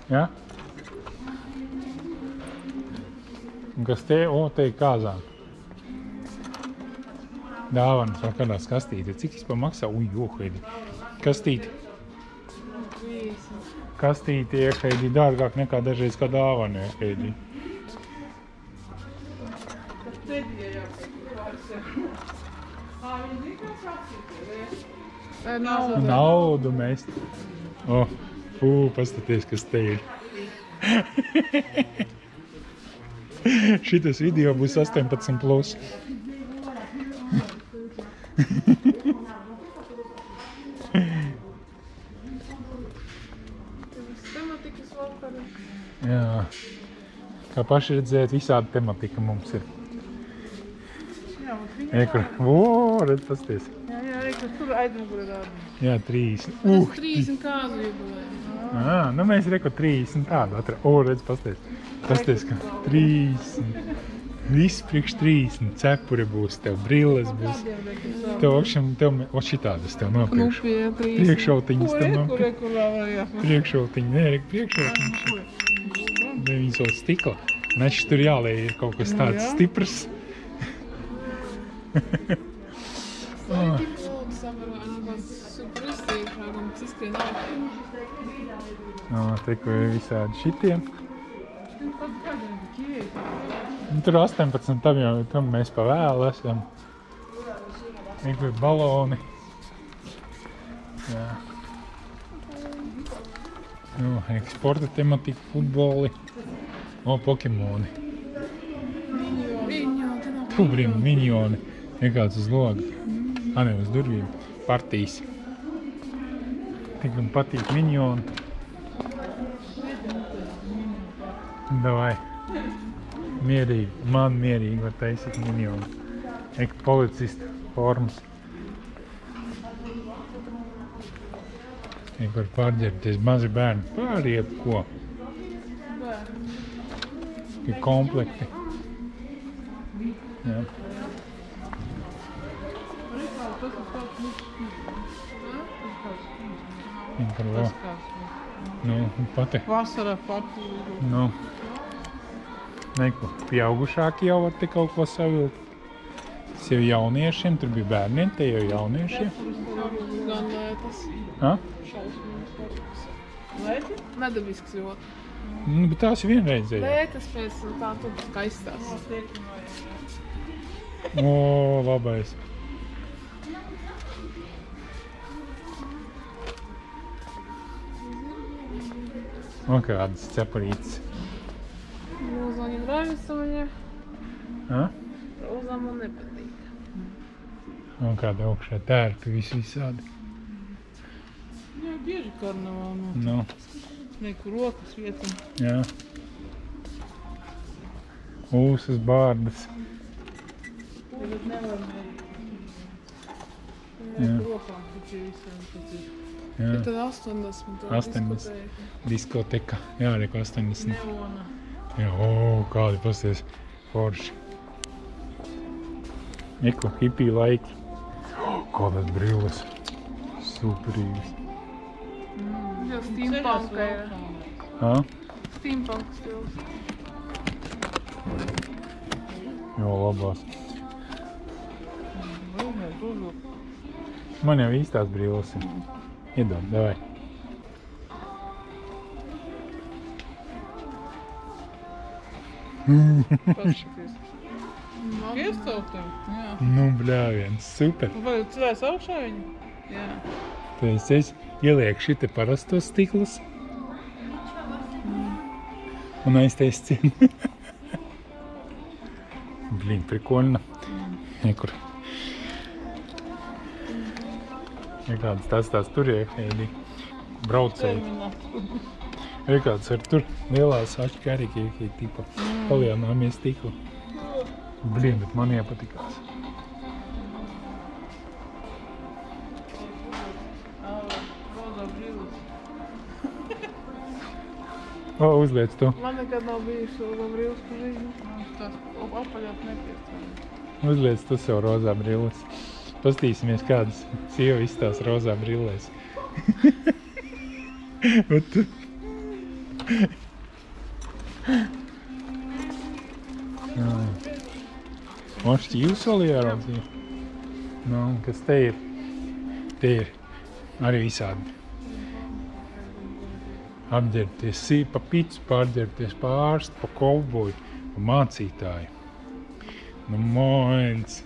Ja? Un kas te? O, te ir kāzām. Dāvanas vēl kādās kastīte. Cik vispār maksā? Uj, Heidi. Kastīte. Kastīte, Heidi, dārgāk nekā dažreiz kā dāvana, Heidi. Naudu mēs. O, pastaties, kas te ir. Šitas video būs 18+. Jā. Kā paši redzēt, visāda tematika mums ir. Redz, pasties. Jā, tur aizmugurē rāda. Jā, 30. Tas 30 kāzu jubilē. Nu mēs 30 tādu atradu. Redz, pasties. Pasties, ka 30. Viss priekš 30. Cepuri būs, tev brilles būs. Tev šitādas tev nopirkšu. Priekšautiņas tev nopirkšu. Priekšautiņi, priekšautiņas. Viņas vēl stikla. Nešķi tur jālēj ir kaut kas tāds stiprs. Te, ko ir visādi šitiem. Tur 18, tam mēs pa vēlu esam. Tur baloni. Jā. Sporta tematika, futboli. Pokemoni. Minioni. Vienkārši uz logu. Ne, uz durvīm. Partijas. Tik man patīk minioni. Davai. Mierīgi. Man mierīgi var taisīt minioni. Policista formas. Var pārģērbties mazi bērni. Pāriet ko. Komplekti. Jā. Pati. Vasarā pati. Neko. Pieaugušāki jau var te kaut ko savilkt. Tas jau jauniešiem, tur bija bērniem, te jau jauniešiem. Gan lētas. Šausmīgas pārtikas. Lēti? Nedabisks ļoti. Bet tās vienreizēji. Lētas pēc tā tur skaistās. Labais. Kādas cepurītes. Роза не нравится мне. Роза man nepatīk. Kāda augšā tērpi visādi. Jā, bieži karnevāli. Nekur rokas vietam. Jā. Ūsas, bārdas. Tagad nevar nekur rokām taču visiem patīk. Bet tad 80. Diskoteka. Jā, reku 80. Neona. Jā, kādi pasties forši. Eko, hipī laiki. Kādas brilles. Superīgas. Jā, steampunka ir. Steampunk stils. Jā, labās. Man jau īstās brilles ir. Iedod, davai. Paskaties. Iestautam? Jā. Bļāviens, super. Vai cilvēks augšā viņu? Jā. Tad es ielieku šite parastos stiklus. Un aiztais cien. Blīn, prikoļna. Nekur. Kādas tās tur Heidi. Braucēji. Kādas ar tur lielās ašķērīgi tipa palielināmies stiklu. Blīn, bet man iepatikās. Uzliec to. Man nekad nav bijuši rozā brilles pa ziņu. Tās apaļāt nepiestāvē. Uzliec tu sev rozā brilles. Pastīsimies, kādas sieva izstās rozā brillēs. Un šķīvs vēl ieraudzīja. Nu, kas te ir? Te ir arī visādi. Apģērbties, pa picu pārģērbties, pa ārstu, pa kovboju, pa mācītāju. Nu, moins.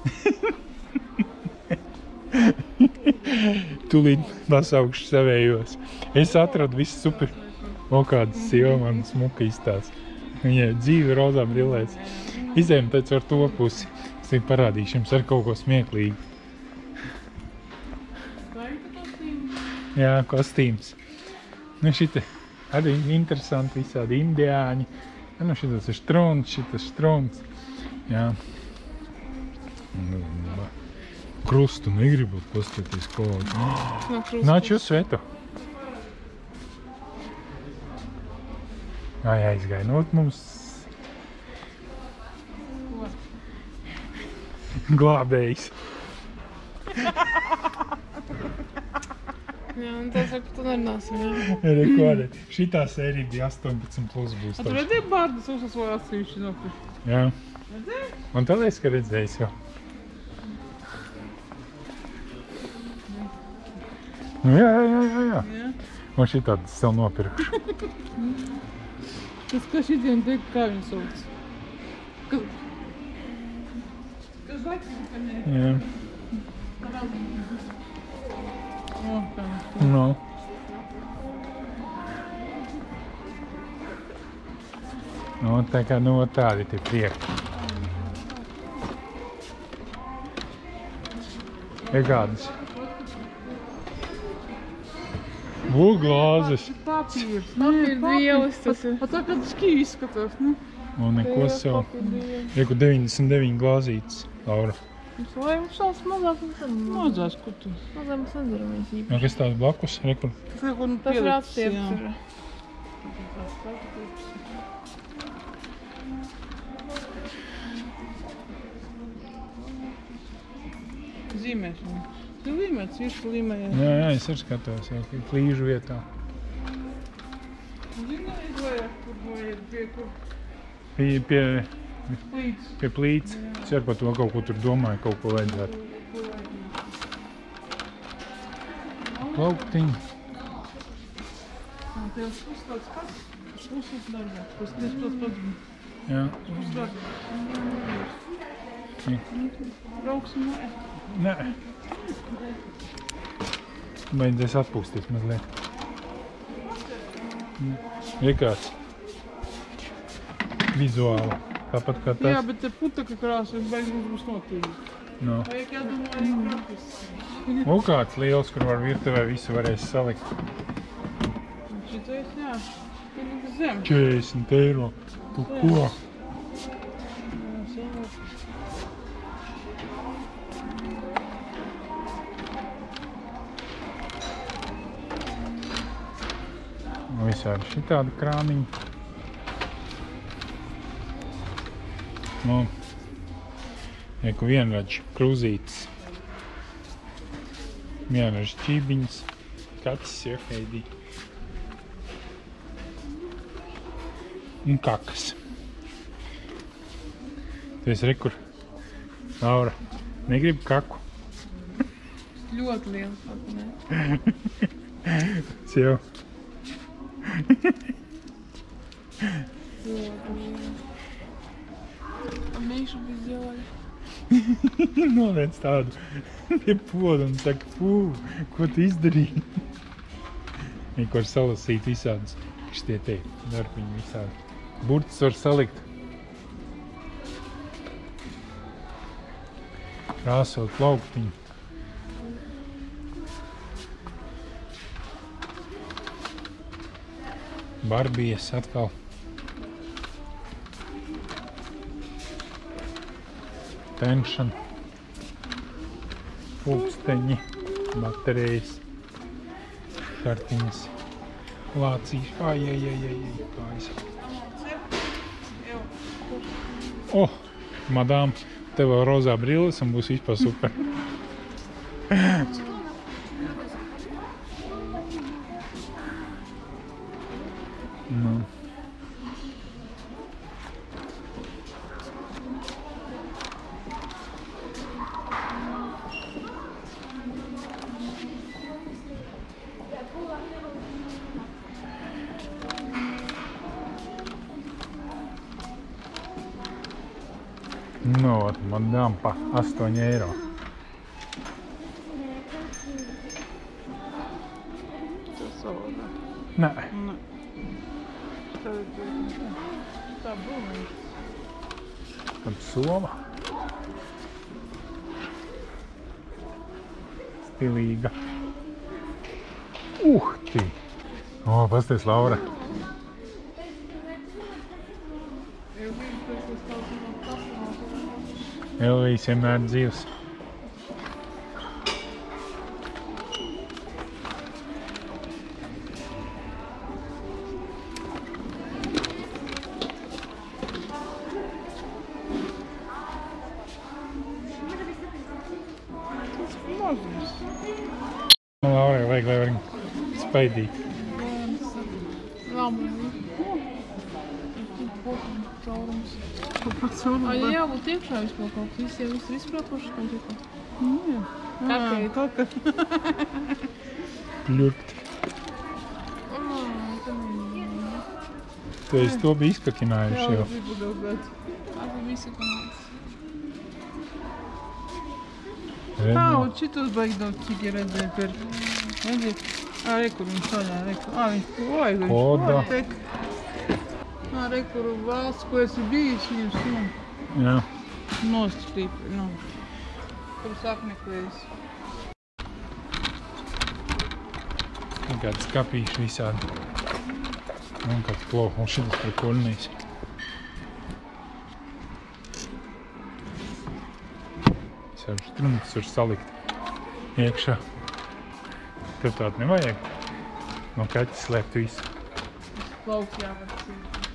Tūlīt pasaukšu savējos. Es atradu visu super. O kāda sieva man smuka izstāsta. Viņai dzīve rozā brillēs. Izējam teicu ar to pusi. Es tev parādīšu jums ar kaut ko smieklīgu. Jā, kostīms. Nu šita arī interesanti visādi indiāņi. Nu šitas ir strunts, šitas strunts. Jā. Krustu negribu paskatīties kolēģi. Nāc jūs svetu. Ai, aizgāja. Nu, mums glābējs. Jā, un tā saka, tu nerunāsim, jā. Rekordē. Šitā sērija bija 18 plus būs. A tu redzēji bārdus uzsasvoju atsevišķi nopirkt? Jā. Redzēji? Un tad es, ka redzējis jau. Nu jā. Jā. Un šitādas sev nopirkuši. Tas, ka šitiem tiek, kā viņi sauc? Kas laikam, ka ne? Jā. O, tā. Nu. Nu, tā kā nu tādi tie priekti. Ir kādas? Glāzes. Papīrs. Papīrs vielas tas ir. Tā kā skī izskatās, nu. Un neko sev. Reku 99 glāzītes, Laura. Vai mums šāds mazāk mums nedara? Mazās kutus. Mazāk mums nedara mēs īpaši. Nu, kas tās blakus? Reku. Tas ir, kur Tas ir atstiepts ir. Zīmēšana. Tu līmēts, visu līmējies. Jā, es arī skatos, jau plīžu vietā. Zinājis, vai kur vajag pie kur Pie līdz. plīts. Es arī par to kaut ko tur domāju, kaut ko vajadzētu. Plauktiņi. Tev uzstāds kāds? Uzstāds darbā. Tas Jā. uzstāds. Jā. Brauksim mājā. Nē. Beidzies atpūsties mazliet. Ir kāds vizuāli. Tāpat kā tas. Jā, bet te putaka krāsa beigas būs notīvi. No. Vajag jādomā praktiski. Un kāds liels, kur var virtuvē visu varēs salikt. Šitais, jā. Tur ir zem. 40 eiro. Tu ko? Visādi šitādi krāniņi. Nu, Eku vienraģi krūzītes. Vienraģi ķībiņas. Kacis jau heidī. Un kakas. Tu esi rekur. Laura, negribi kaku? Ļoti liels patinē. Jau. Meišu bija zilai. Noliec tādu pie poda un saka, fū, ko tu izdarīji? Neko var salasīt visādas, šitie te darbiņi visādi. Burtis var salikt. Krāsot plauktiņu. Barbijas atkal. Tenšana. Pulksteņi. Baterijas. Kartiņas. Lācīs. Kājas. Madām, tev vēl rozā brilles un būs vispār super. Nu. Nu, man dām pa 8 eiro. Tas soda. Nē, Nu. Tā būna. tad sova. Stilīga. Uhti! O, pasties, Laura. Elvijas vienmēr dzīvs. Tas mazums. Laurai vajag, lai var spaidīt. Labi. Caurums. Kāpēc Ai, jābūt iekšā vispār kaut kas. Visi jau visu izpratoši tam tikko. Jā. Kakēt. Pļurkt. Tu esi to bija izkakinājuši jau. Gribu daugāt. Abi visi komāds. Tā, un šitos baigi daudz citi redzēja pirkt. Redzēja? Re, kur viņš tādā, re, kur. Viņš vajag, viņš Koda. vajag. Re, kur valsts, ko esi bijis, viņus, Jā. nostrīpi, kur sakmeklējis. Kāds skapīši visādi. Un kāds plof, un šitas par kolnīs. Visādi strundas var salikt iekšā. Tev tādu nevajag? No kaķis slēpt visu. Plauks jāvar cīt.